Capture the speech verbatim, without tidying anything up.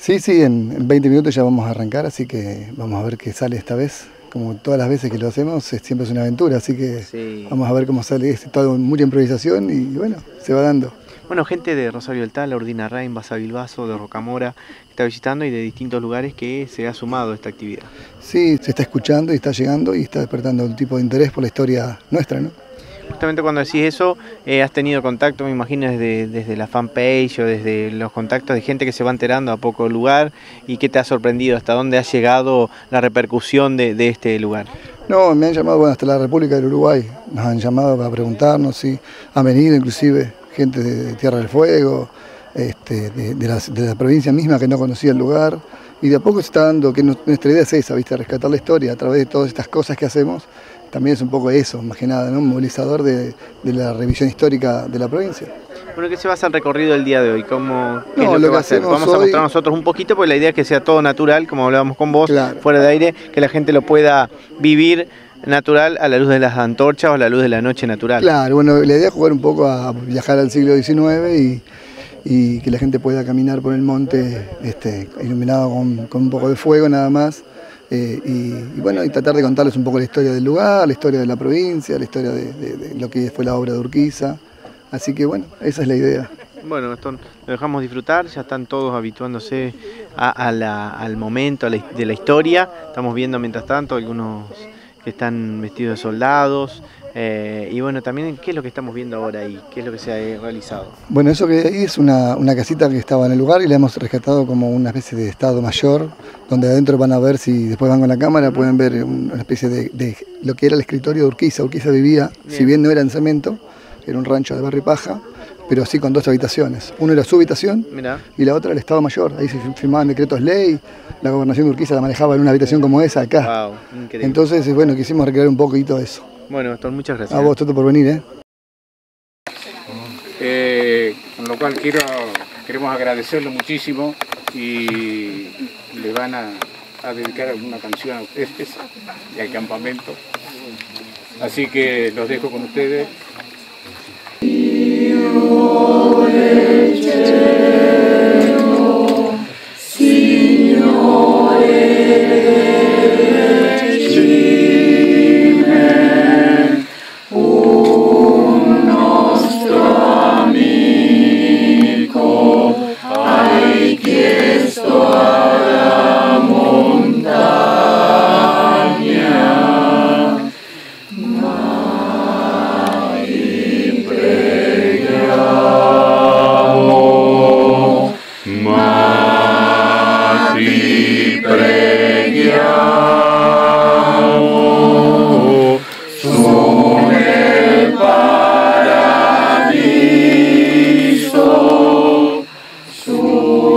Sí, sí, en, en veinte minutos ya vamos a arrancar, así que vamos a ver qué sale esta vez. Como todas las veces que lo hacemos, es- siempre es una aventura, así que Sí. vamos a ver cómo sale. Es todo mucha improvisación y bueno, se va dando. Bueno, gente de Rosario del Tala, Ordina Rain, Basa Bilbaso, de Rocamora, que está visitando y de distintos lugares que se ha sumado a esta actividad. Sí, se está escuchando y está llegando y está despertando un tipo de interés por la historia nuestra, ¿no? Justamente cuando decís eso, eh, has tenido contacto, me imagino, desde, desde la fanpage o desde los contactos de gente que se va enterando a poco lugar. ¿Y qué te ha sorprendido? ¿Hasta dónde ha llegado la repercusión de, de este lugar? No, me han llamado, bueno, hasta la República del Uruguay, nos han llamado para preguntarnos si han venido inclusive gente de, de Tierra del Fuego, este, de, de, la, de la provincia misma que no conocía el lugar, y de a poco se está dando, que nuestra idea es esa, ¿viste? Rescatar la historia a través de todas estas cosas que hacemos, también es un poco eso, más que nada, ¿no? Un movilizador de, de la revisión histórica de la provincia. Bueno, ¿qué se basa el recorrido del día de hoy? ¿Cómo, ¿Qué No, es lo lo que que va a hacer? hacemos Vamos a hoy- mostrar nosotros un poquito, porque la idea es que sea todo natural, como hablábamos con vos, Claro. fuera de aire, que la gente lo pueda vivir natural a la luz de las antorchas o a la luz de la noche natural. Claro, bueno, la idea es jugar un poco a viajar al siglo diecinueve y, y que la gente pueda caminar por el monte este, iluminado con, con un poco de fuego nada más. eh, y, y bueno, y tratar de contarles un poco la historia del lugar, la historia de la provincia, la historia de, de- de lo que fue la obra de Urquiza. Así que bueno, esa es la idea. Bueno, Gastón, lo dejamos disfrutar, ya están todos habituándose a, a la- al momento a la, de la historia. Estamos viendo mientras tanto algunos que están vestidos de soldados. eh, y bueno, también qué es lo que estamos viendo ahora ahí, qué es lo que se ha realizado. Bueno, eso que ahí es una, una casita que estaba en el lugar y la hemos rescatado como una especie de estado mayor, donde adentro van a ver, si después van con la cámara, pueden ver una especie de, de lo que era el escritorio de Urquiza. Urquiza vivía, Bien. si bien no era en cemento, era un rancho de barrio y paja, pero sí con dos habitaciones. Una era su habitación Mirá. y la otra el estado mayor. Ahí se firmaban decretos ley, la gobernación de Urquiza la manejaba en una habitación como esa acá. Wow, increíble. Entonces, bueno, quisimos recrear un poquito eso. Bueno, Gastón, muchas gracias. A vos, Toto, por venir, ¿eh? Eh, con lo cual quiero, queremos agradecerlo muchísimo y le van a, a dedicar una canción a ustedes y al campamento. Así que los dejo con ustedes. Su